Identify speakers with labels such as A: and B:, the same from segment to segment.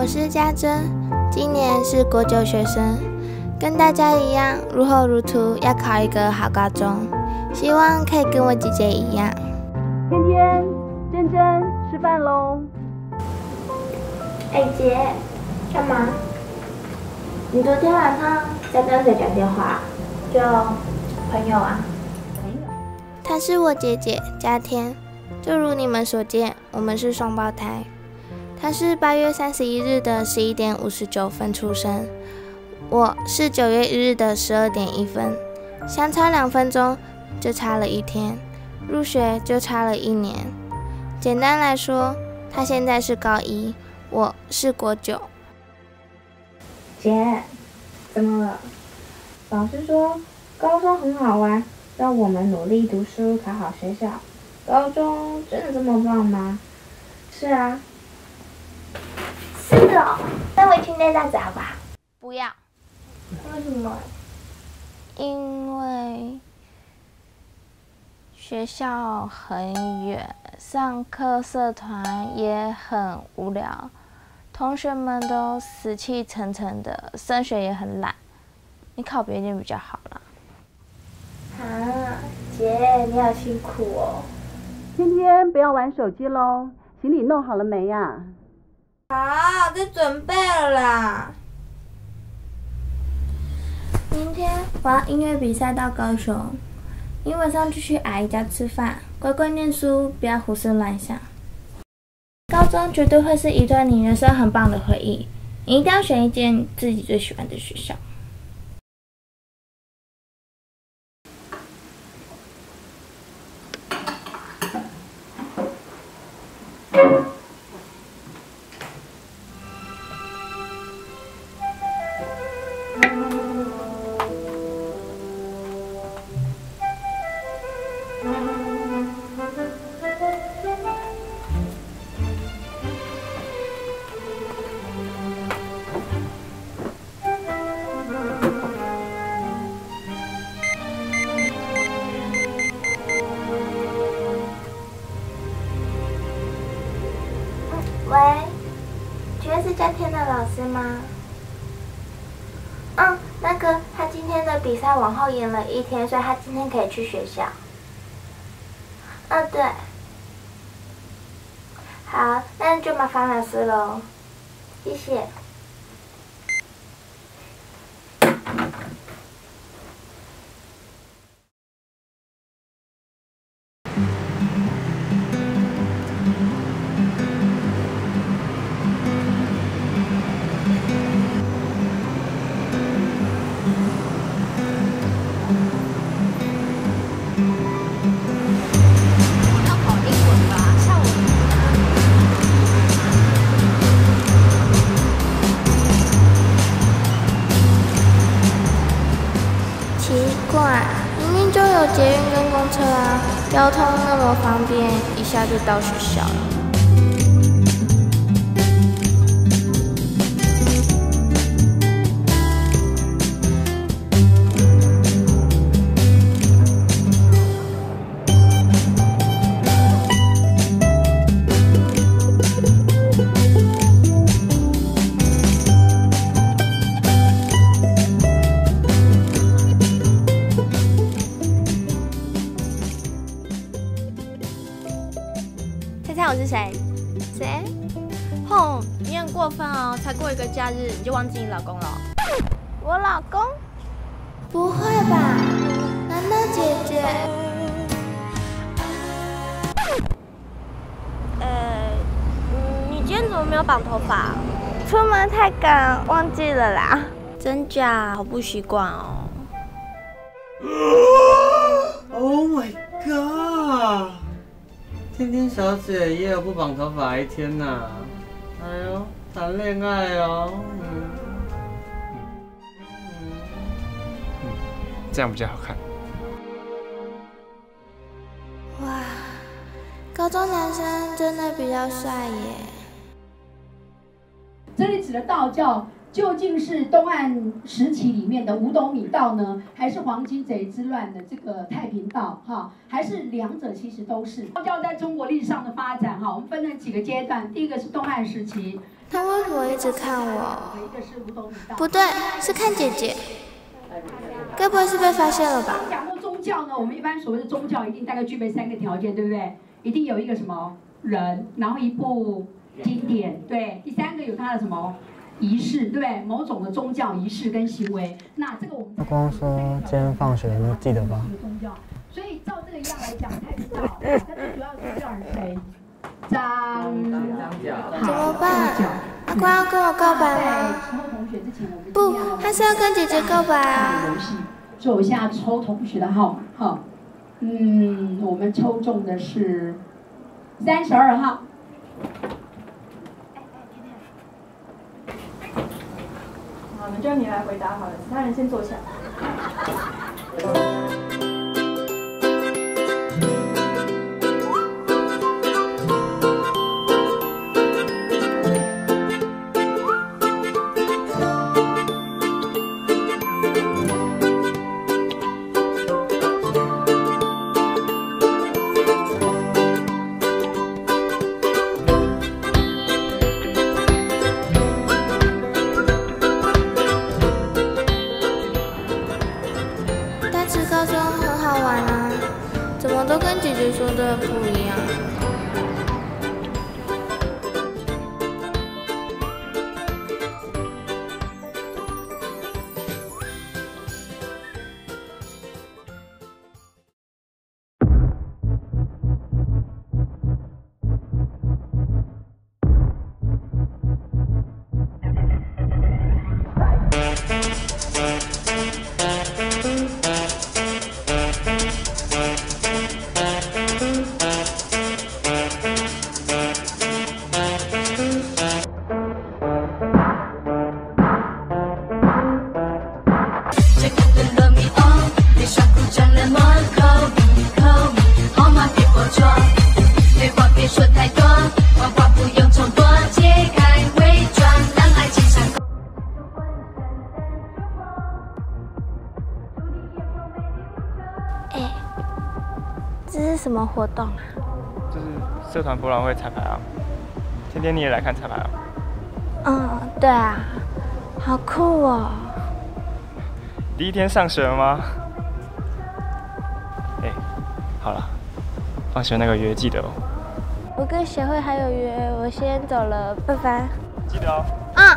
A: 我是家珍，今年是国9学生，跟大家一样如火如荼要考一个好高中，希望可以跟我姐姐一样。
B: 天天、珍珍吃饭喽！
A: 姐，干嘛？你昨天晚上在跟谁讲电话？就朋友啊。她是我姐姐家天，就如你们所见，我们是双胞胎。她是8月31日的11点59分出生，我是9月1日的12点1分，相差2分钟就差了1天，入学就差了1年。简单来说，她现在是高1，我是国9。
C: 姐，怎么了？老师说高中很好玩，让我们努力读书，考好学校。高中真的这么棒吗？是啊。
A: 是哦，那围裙那样子好不好？不要。为什么？因为学校很远，上课社团也很无聊，同学们都死气沉沉的，升学也很懒。你考别间比较好啦。啊，姐，你好辛苦哦。
B: 天天不要玩手机喽，行李弄好了没呀？
A: 好，在准备了啦。明天我要音乐比赛到高雄，你晚上就去阿姨家吃饭，乖乖念书，不要胡思乱想。高中绝对会是一段你人生很棒的回忆，你一定要选一间自己最喜欢的学校。喂，请问是家天的老师吗？那个他今天的比赛往后延了1天，所以他今天可以去学校。对。好，那就麻烦老师喽，谢谢。奇怪，明明就有捷运跟公车啊，交通那么方便，一下就到学校了。猜猜我是谁？谁？
D: 吼，你很过分哦！才过一个假日，你就忘记你老公了？
A: 我老公？不会吧？难道姐姐？
D: 你今天怎么没有绑头发？
A: 出门太赶，忘记了啦。
D: 真假？好不习惯哦。
E: Oh my god！ 天天小姐也有不绑头发一天呐、哎呦，谈恋爱哦。
F: 这样比较好看。
A: 哇，高中男生真的比较帅耶。
G: 这里指的道教
F: 究竟是东汉时期里面的五斗米道呢，还是黄巾贼之乱的这个太平道？哈，还是两者其实都是。道教在中国历史上的发展，哈，我们分成几个阶段。第一个是东汉时期。
A: 他为什么一直看我？不对，是看姐姐。该不会是被发现了吧？
F: 讲过宗教呢，我们一般所谓的宗教一定大概具备3个条件，对不对？一定有一个什么人，然后一部经典，对。第3个有它的什么？仪式，对不对？某种的宗教仪式跟行为，那这个我们
E: 他光说今天放学，你记得吧？
F: 宗教，所以照这个样来讲，才知道它最主要的宗教是谁？张角。
A: 怎么办？阿光要跟我告白吗？不，他是要跟姐姐告白啊。
F: 所以我现在抽同学的号码，哈，我们抽中的是32号。
G: 就你来回答好了，其他人先坐下。
A: 高中很好玩啊，怎么都跟姐姐说的不一样。这是什么活动啊？
H: 就是社团博览会彩排啊。天天你也来看彩排啊？
A: 对啊，好酷哦！
H: 第一天上学了吗？好了，放学那个约记得哦。
A: 我跟协会还有约，我先走了，拜拜。
H: 记得哦。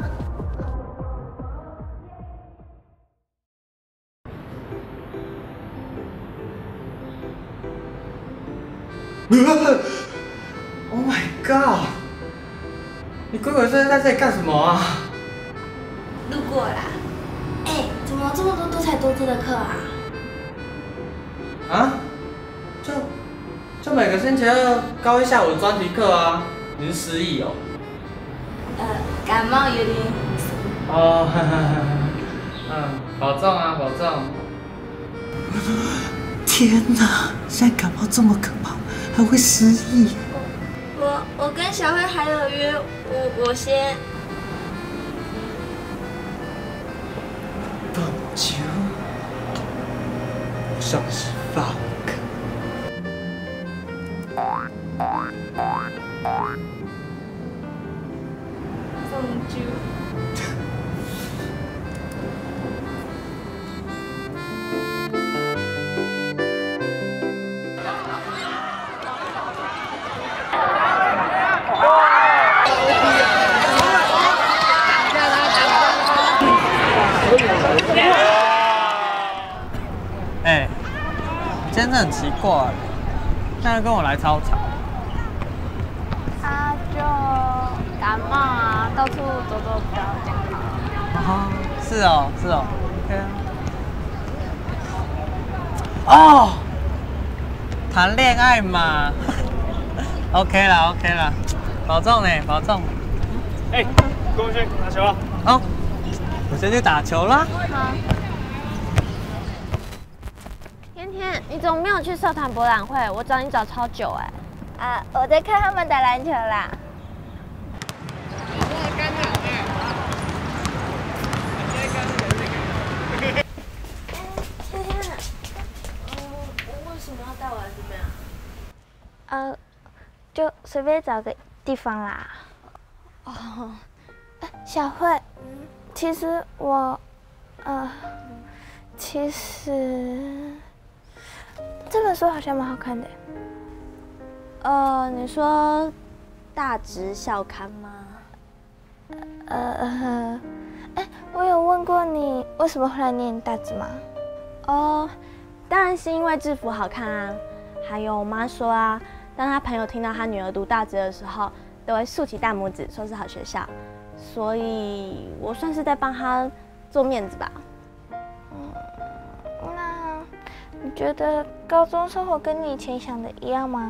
E: Oh my god！ 你鬼鬼祟祟在这里干什么啊？
A: 路过啦。怎么这么多多彩多姿的课啊？
E: 啊？就每个星期二高一下午的专题课啊。你是失忆哦？
A: 感冒有点。
E: 哦，保重啊，保重。
I: 天哪，现在感冒这么可怕，还会失忆。
A: 我跟小慧还有约，我先。
I: 棒球，上是放课。
A: 放球。
E: 今天真的很奇怪，那跟我来操场。
D: 他就感冒啊，到处走走比较健康。
E: 是哦，OK 啊。哦，谈恋爱嘛，OK 啦，保重呢，保重。
H: 郭文轩打球啊！
E: 好，我先去打球啦。
D: 好。天，你怎么没有去社团博览会？我找你找超久
A: 我在看他们打篮球啦。
D: 什么要带我来这边啊？
A: 就随便找个地方啦。哦，小慧，其实我，其实这本书好像蛮好看的。
D: 你说大直校刊吗？
A: 我有问过你为什么会来念大直吗？
D: 哦，当然是因为制服好看啊。还有我妈说啊，当她朋友听到她女儿读大直的时候，都会竖起大拇指，说是好学校。所以我算是在帮她做面子吧。
A: 那你觉得高中生活跟你以前想的一样吗？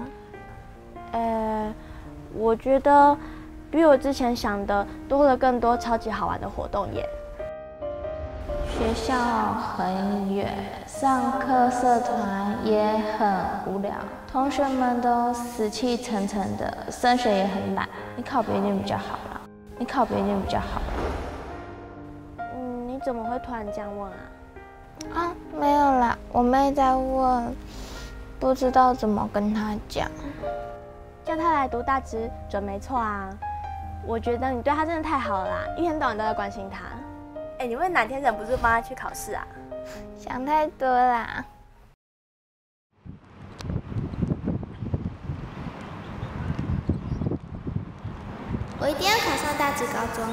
D: 我觉得比我之前想的多了更多超级好玩的活动耶。
A: 学校很远，上课社团也很无聊，同学们都死气沉沉的，升学也很懒。你考别一定比较好啦，你考别一定比较好啦。
D: 你怎么会突然这样问啊？
A: 没有啦，我妹在问，不知道怎么跟她讲。
D: 叫她来读大直准没错啊。我觉得你对她真的太好了啦，一天到晚都在关心她。你为哪天忍不住帮她去考试啊？
A: 想太多啦。我一定要考上大直高中。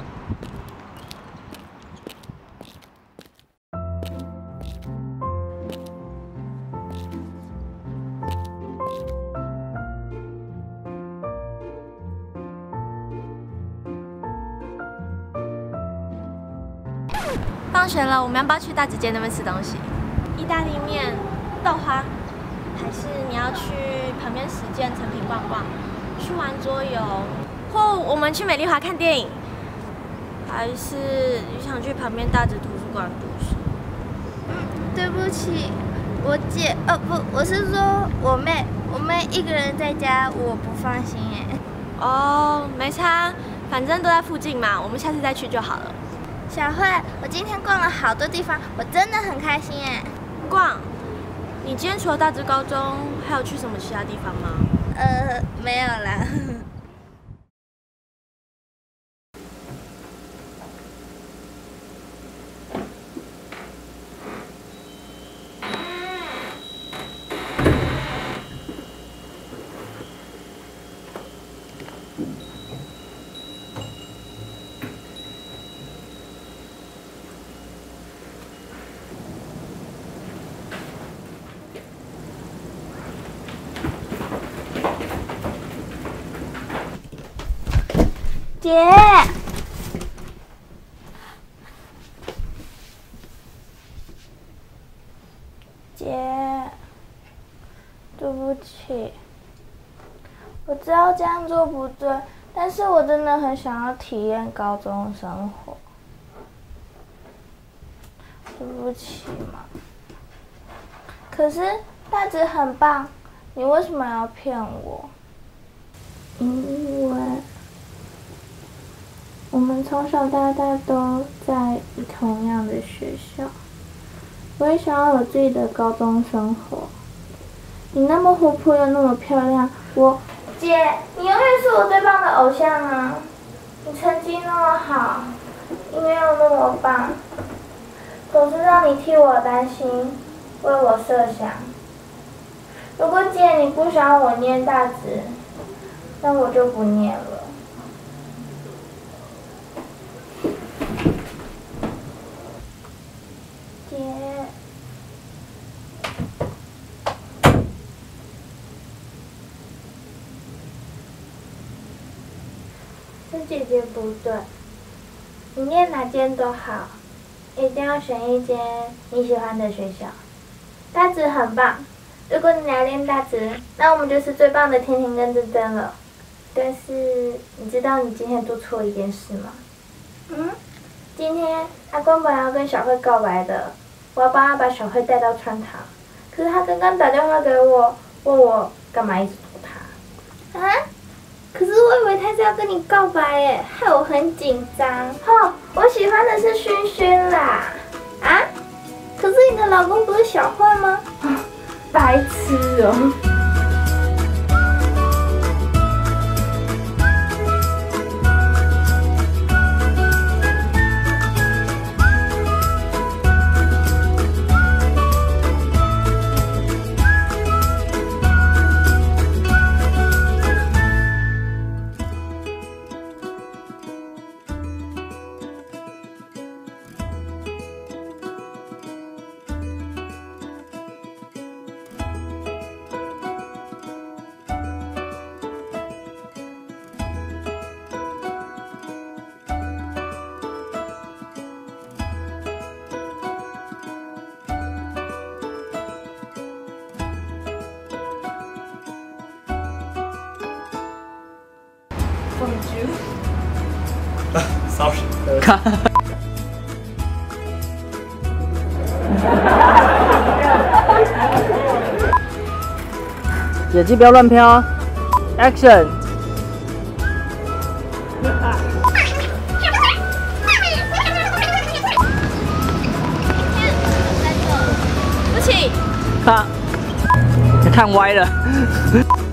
D: 放学了，我们要不要去大直街那边吃东西？意大利面、豆花，还是你要去旁边实践成品逛逛，去玩桌游，或我们去美丽华看电影？还是你想去旁边大直图书馆读书？
A: 对不起，我姐，不，我是说我妹一个人在家，我不放心哎。
D: 没差，反正都在附近嘛，我们下次再去就好了。
A: 小慧，我今天逛了好多地方，我真的很开心哎。
D: 逛？你今天除了大直高中，还有去什么其他地方吗？
A: 没有啦。姐，对不起，我知道这样做不对，但是我真的很想要体验高中生活。对不起嘛。可是大直很棒，你为什么要骗我？因为我们从小到大都在同样的学校，我也想要有自己的高中生活。你那么活泼又那么漂亮，姐，你永远是我最棒的偶像啊！你成绩那么好，音乐又那么棒，总是让你替我担心，为我设想。如果姐你不想我念大直，那我就不念了。是姐姐不对，你念哪间都好，一定要选一间你喜欢的学校。大直很棒，如果你来念大直，那我们就是最棒的天天跟珍珍了。但是你知道你今天做错一件事吗？今天阿光本来要跟小慧告白的，我要帮他把小慧带到川堂，可是他刚刚打电话给我，问我干嘛一直躲他。可是我以为他是要跟你告白耶，害我很紧张。我喜欢的是轩轩啦。可是你的老公不是小慧吗？
C: 白痴哦。
E: Sorry。
J: 眼睛不要乱飘 ，Action！
D: 不起。
J: 看歪了。